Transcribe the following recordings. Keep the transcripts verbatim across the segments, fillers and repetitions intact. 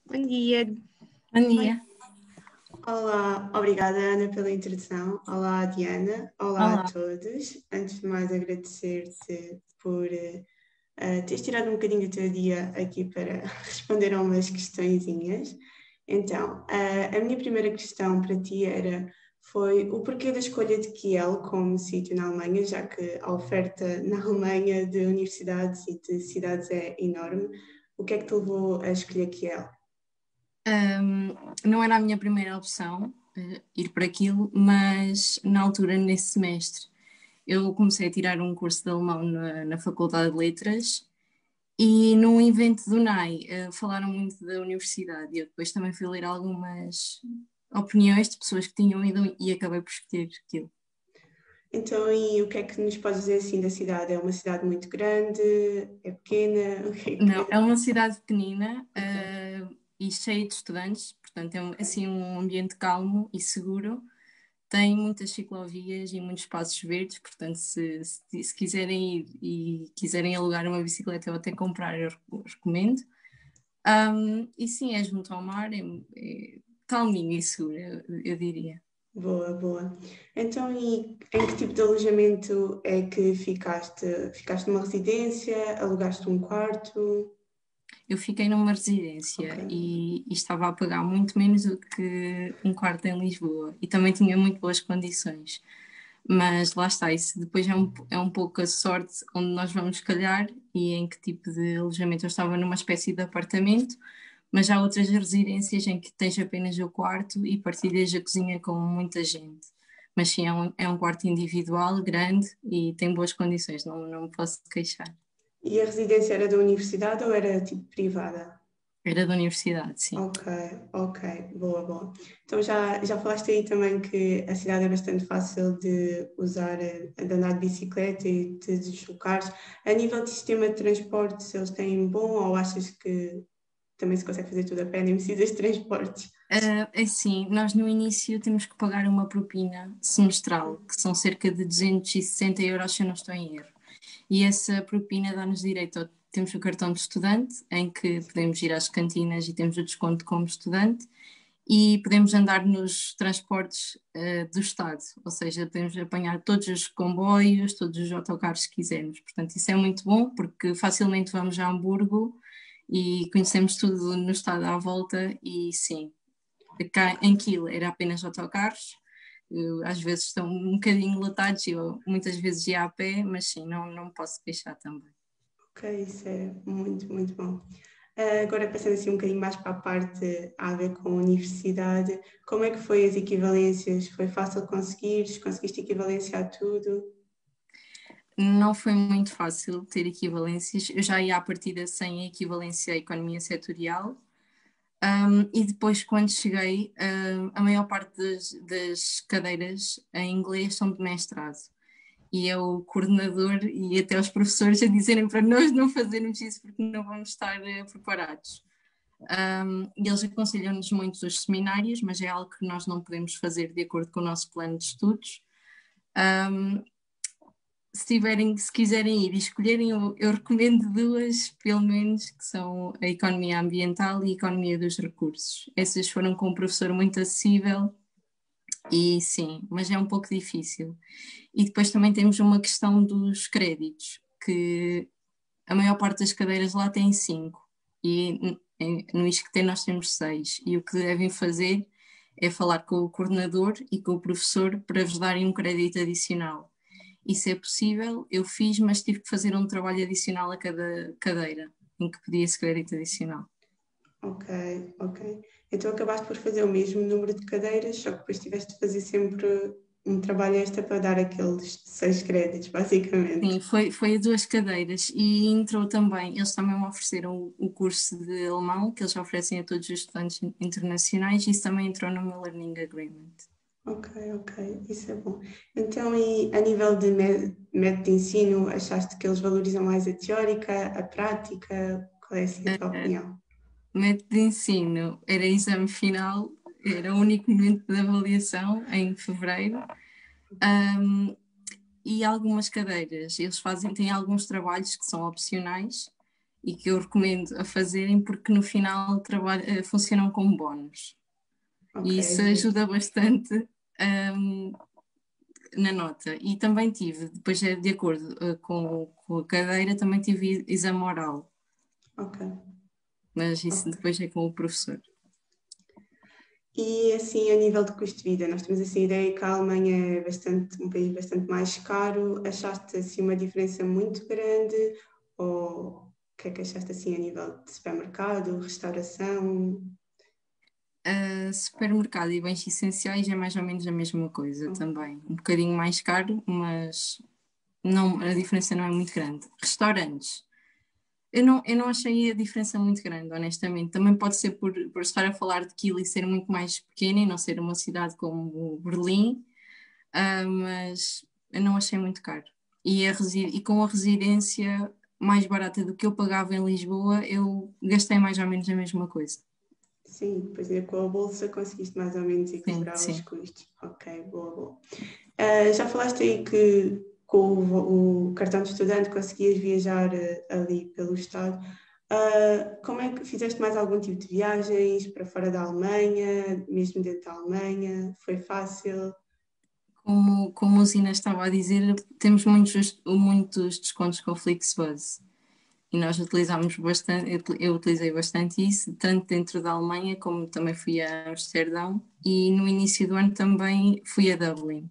Bom dia. Bom dia. Olá, obrigada Ana pela introdução. Olá Diana, olá, Olá. a todos. Antes de mais agradecer-te por uh, teres tirado um bocadinho do teu dia aqui para responder a umas questõezinhas. Então, uh, a minha primeira questão para ti era, foi o porquê da escolha de Kiel como sítio na Alemanha, já que a oferta na Alemanha de universidades e de cidades é enorme. O que é que te levou a escolher Kiel? Um, não era a minha primeira opção uh, ir para aquilo, mas na altura, nesse semestre, eu comecei a tirar um curso de alemão na, na Faculdade de Letras e num evento do N A I uh, falaram muito da universidade e eu depois também fui ler algumas opiniões de pessoas que tinham ido e acabei por escolher aquilo. Então, e o que é que nos podes dizer assim da cidade? É uma cidade muito grande? É pequena? O que é que... Não, é uma cidade pequenina. Okay. uh, e cheia de estudantes, portanto é um, assim um ambiente calmo e seguro. Tem muitas ciclovias e muitos espaços verdes, portanto se, se, se quiserem ir e quiserem alugar uma bicicleta ou até comprar, eu recomendo. Um, e sim, é junto ao mar, é, é calminho e seguro, eu, eu diria. Boa, boa. Então, e em que tipo de alojamento é que ficaste? Ficaste numa residência? Alugaste um quarto? Eu fiquei numa residência, okay. e, e estava a pagar muito menos do que um quarto em Lisboa e também tinha muito boas condições. Mas lá está, isso depois é um, é um pouco a sorte onde nós vamos calhar e em que tipo de alojamento. Eu estava numa espécie de apartamento, mas há outras residências em que tens apenas o quarto e partilhas a cozinha com muita gente. Mas sim, é um, é um quarto individual, grande e tem boas condições, não, não me posso queixar. E a residência era da universidade ou era tipo privada? Era da universidade, sim. Ok, ok, boa, boa. Então já, já falaste aí também que a cidade é bastante fácil de usar, de andar de bicicleta e de deslocar. A nível de sistema de transporte, se eles têm bom ou achas que também se consegue fazer tudo a pé, nem precisas de transportes? Uh, é assim, nós no início temos que pagar uma propina semestral, que são cerca de duzentos e sessenta euros, se eu não estou em erro. E essa propina dá-nos direito ao, temos o cartão de estudante, em que podemos ir às cantinas e temos o desconto como estudante, e podemos andar nos transportes uh, do Estado, ou seja, podemos apanhar todos os comboios, todos os autocarros que quisermos. Portanto, isso é muito bom, porque facilmente vamos a Hamburgo e conhecemos tudo no Estado à volta, e sim, cá em Kiel era apenas autocarros. Eu, às vezes estão um bocadinho lotados e eu muitas vezes ia a pé, mas sim, não, não me posso queixar também. Ok, isso é muito, muito bom. Uh, agora passando assim um bocadinho mais para a parte a ver com a universidade, como é que foi as equivalências? Foi fácil conseguires? Conseguiste equivalência a tudo? Não foi muito fácil ter equivalências. Eu já ia à partida sem a equivalência à economia setorial. Um, e depois, quando cheguei, um, a maior parte das, das cadeiras em inglês são de mestrado. E é o coordenador e até os professores a dizerem para nós não fazermos isso porque não vamos estar uh, preparados. Um, e eles aconselham-nos muito os seminários, mas é algo que nós não podemos fazer de acordo com o nosso plano de estudos. Um, se, tiverem, se quiserem ir e escolherem, eu, eu recomendo duas, pelo menos, que são a economia ambiental e a economia dos recursos. Essas foram com um professor muito acessível e sim, mas é um pouco difícil. E depois também temos uma questão dos créditos, que a maior parte das cadeiras lá tem cinco e no I S C T nós temos seis, e o que devem fazer é falar com o coordenador e com o professor para vos darem um crédito adicional. Isso é possível, eu fiz, mas tive que fazer um trabalho adicional a cada cadeira, em que pedia esse crédito adicional. Ok, ok. Então acabaste por fazer o mesmo número de cadeiras, só que depois tiveste de fazer sempre um trabalho extra para dar aqueles seis créditos, basicamente. Sim, foi, foi a duas cadeiras e entrou também, eles também me ofereceram o, o curso de alemão, que eles oferecem a todos os estudantes internacionais, e isso também entrou no meu Learning Agreement. Ok, ok, isso é bom. Então, e a nível de método de ensino, achaste que eles valorizam mais a teórica, a prática? Qual é assim, a tua uh, opinião? O método de ensino era exame final, era o único momento de avaliação em fevereiro, um, e algumas cadeiras, eles fazem, têm alguns trabalhos que são opcionais e que eu recomendo a fazerem porque no final trabalho, eh, funcionam como bónus. Ok, E isso justo. ajuda bastante um, na nota. E também tive, depois é de acordo uh, com, com a cadeira, também tive exame oral, Ok, mas isso ok. depois é com o professor. E assim, a nível de custo de vida, nós temos assim a ideia que a Alemanha é bastante, um país bastante mais caro. Achaste assim uma diferença muito grande? Ou o que é que achaste assim a nível de supermercado, restauração? Uh, supermercado e bens essenciais é mais ou menos a mesma coisa Oh, também. Um bocadinho mais caro, mas não, a diferença não é muito grande. Restaurantes. Eu não, eu não achei a diferença muito grande, honestamente. Também pode ser por, por estar a falar de Kiel e ser muito mais pequena e não ser uma cidade como Berlim, ah, mas eu não achei muito caro. E, a resi- e com a residência mais barata do que eu pagava em Lisboa, eu gastei mais ou menos a mesma coisa. sim, depois ainda com a bolsa conseguiste mais ou menos Sim, equilibrar os sim. custos. Ok, boa, boa. Uh, já falaste aí que com o, o cartão de estudante conseguias viajar uh, ali pelo Estado. Uh, como é que fizeste mais algum tipo de viagens para fora da Alemanha, mesmo dentro da Alemanha? Foi fácil? Como, como a Usina estava a dizer, temos muitos, muitos descontos com o Flixbus. E nós utilizámos bastante, eu eu utilizei bastante isso, tanto dentro da Alemanha como também fui a Amsterdão e no início do ano também fui a Dublin.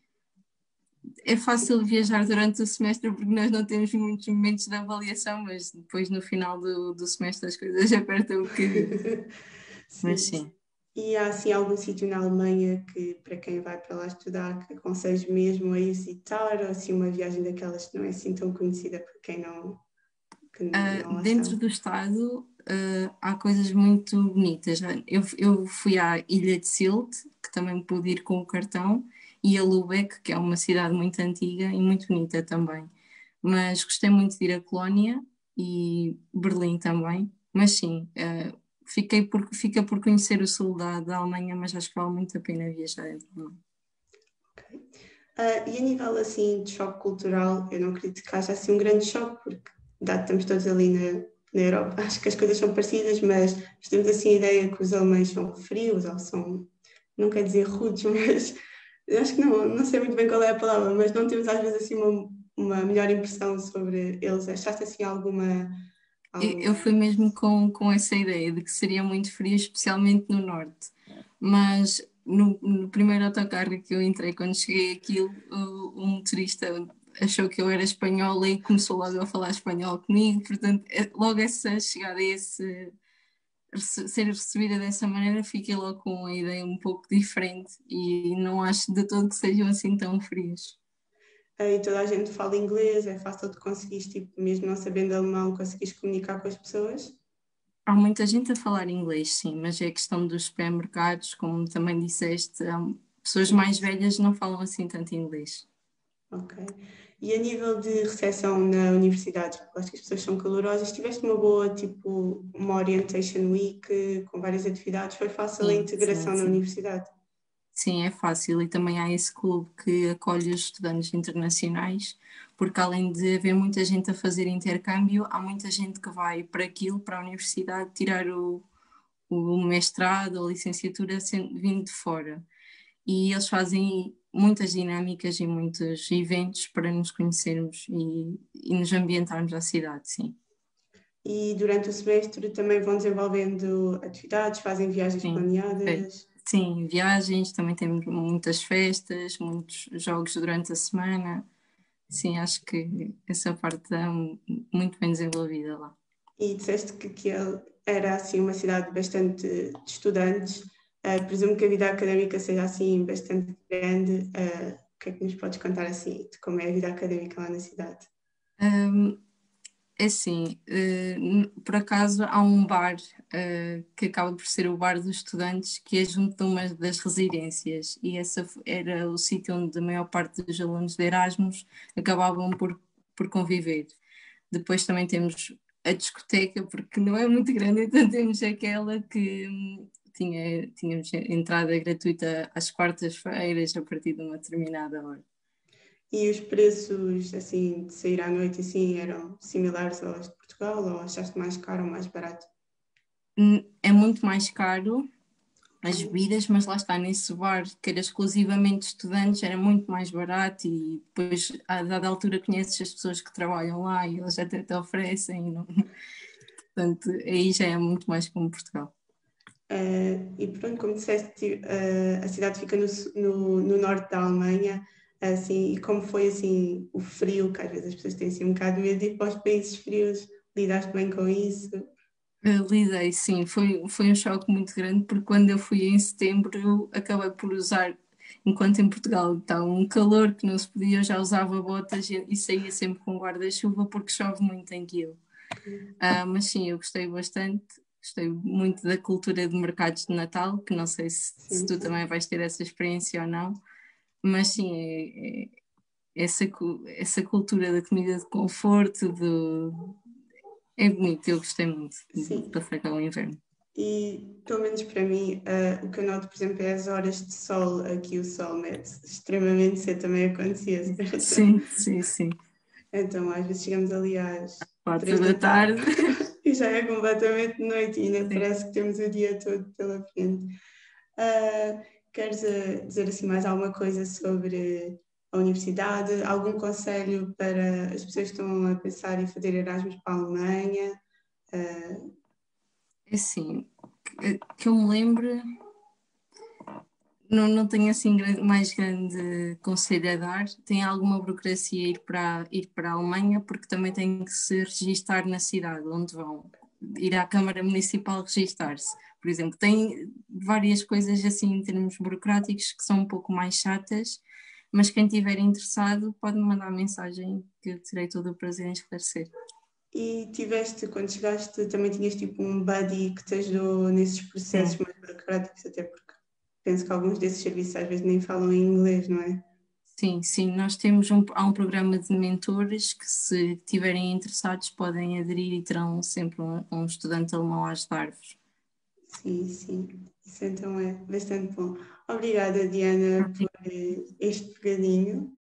É fácil viajar durante o semestre porque nós não temos muitos momentos de avaliação, mas depois no final do, do semestre as coisas apertam um bocadinho. Mas Sim. sim. E há assim algum sítio na Alemanha que para quem vai para lá estudar que aconselhes mesmo a ir visitar, ou assim uma viagem daquelas que não é assim tão conhecida por quem não, que Uh, não a dentro são? do estado uh, há coisas muito bonitas. Eu, eu fui à Ilha de Silt, que também pude ir com o cartão, e a Lübeck, que é uma cidade muito antiga e muito bonita também. Mas gostei muito de ir a Colónia e Berlim também. Mas sim, uh, fiquei por, fica por conhecer o sul da, da Alemanha, mas acho que vale muito a pena viajar. Ok. Uh, e a nível assim de choque cultural, eu não acredito que haja assim um grande choque, porque dado que estamos todos ali na, na Europa, acho que as coisas são parecidas, mas nós temos assim a ideia que os alemães são frios ou são, não quer dizer rudes, mas eu acho que não, não sei muito bem qual é a palavra, mas não temos às vezes assim uma, uma melhor impressão sobre eles. Achaste assim alguma, Eu eu alguma... fui mesmo com, com essa ideia de que seria muito frio, especialmente no norte. Mas no, no primeiro autocarro que eu entrei, quando cheguei aquilo, o, o motorista achou que eu era espanhola e começou logo a falar espanhol comigo. Portanto, é- logo essa chegada, esse, rece- ser recebida dessa maneira, fiquei logo com uma ideia um pouco diferente e não acho de todo que sejam assim tão frios. Aí toda a gente fala inglês, é fácil de conseguir, tipo, mesmo não sabendo alemão, conseguires comunicar com as pessoas? Há muita gente a falar inglês, sim, mas é questão dos supermercados, como também disseste, há pessoas mais velhas não falam assim tanto inglês. Ok. E a nível de recepção na universidade, porque acho que as pessoas são calorosas, tiveste uma boa, tipo, uma orientation week com várias atividades, foi fácil a Sim, sim, integração na sim. universidade? Sim, é fácil e também há esse clube que acolhe os estudantes internacionais, porque além de haver muita gente a fazer intercâmbio, há muita gente que vai para aquilo, para a universidade, tirar o, o mestrado ou licenciatura sendo- vindo de fora. E eles fazem muitas dinâmicas e muitos eventos para nos conhecermos e, e nos ambientarmos à cidade, sim. E durante o semestre também vão desenvolvendo atividades, fazem viagens Sim, é. planeadas? Sim, viagens, também temos muitas festas, muitos jogos durante a semana. Sim, acho que essa parte está muito bem desenvolvida lá. E disseste que, que ele era, assim, uma cidade bastante de estudantes. Uh, presumo que a vida académica seja, assim, bastante grande. Uh, o que é que nos podes contar, assim, de como é a vida académica lá na cidade? Hum, É assim, eh, n- por acaso há um bar, eh, que acaba por ser o bar dos estudantes, que é junto de uma das residências, e esse era o sítio onde a maior parte dos alunos de Erasmus acabavam por, por conviver. Depois também temos a discoteca, porque não é muito grande, então temos aquela que hum, tinha, tínhamos entrada gratuita às quartas-feiras, a partir de uma determinada hora. E os preços, assim, de sair à noite, assim, eram similares aos de Portugal ou achaste mais caro ou mais barato? É muito mais caro as bebidas, mas lá está, nesse bar que era exclusivamente estudantes, era muito mais barato e depois, a dada altura, conheces as pessoas que trabalham lá e eles até te oferecem. Não? Portanto, aí já é muito mais como Portugal. Uh, e pronto, como disseste, uh, a cidade fica no, no, no norte da Alemanha, assim, e como foi assim o frio, que às vezes as pessoas têm assim um bocado de medo de ir para os países frios, lidaste bem com isso? Eu lidei, sim, foi, foi um choque muito grande porque quando eu fui em setembro eu acabei por usar, enquanto em Portugal está um calor que não se podia, eu já usava botas e, e saía sempre com guarda-chuva porque chove muito em Guil. Uh, mas sim, eu gostei bastante, gostei muito da cultura de mercados de Natal, que não sei se, Sim, se tu sim. também vais ter essa experiência ou não, mas sim, é, é, essa, essa cultura da comida de conforto, do, é bonito, eu gostei muito de Sim. passar cá o inverno. E, pelo menos para mim, uh, o que eu noto, por exemplo, é as horas de sol. Aqui o sol mete extremamente cedo, também acontecia, certo? Sim, sim, sim. Então, às vezes chegamos ali às Quatro três da da tarde tarde. e já é completamente noite e ainda Sim. parece que temos o dia todo pela frente. Uh, queres uh, dizer assim mais alguma coisa sobre a universidade? Algum conselho para as pessoas que estão a pensar em fazer Erasmus para a Alemanha? Uh, É assim, que, que eu me lembro, não, não tenho assim mais grande conselho a dar. Tem alguma burocracia ir para, ir para a Alemanha, porque também tem que se registar na cidade onde vão. Ir à Câmara Municipal registar-se. Por exemplo, tem várias coisas assim em termos burocráticos que são um pouco mais chatas, mas quem estiver interessado pode me mandar mensagem que eu terei todo o prazer em esclarecer. E tiveste, quando chegaste, também tinhas tipo um buddy que te ajudou nesses processos Sim. mais burocráticos, até porque penso que alguns desses serviços às vezes nem falam em inglês, não é? Sim, sim, nós temos um, há um programa de mentores que, se estiverem interessados, podem aderir e terão sempre um, um estudante alemão a ajudar-vos. Sim, sim. Isso então é bastante bom. Obrigada, Diana, por Ok. eh, este bocadinho.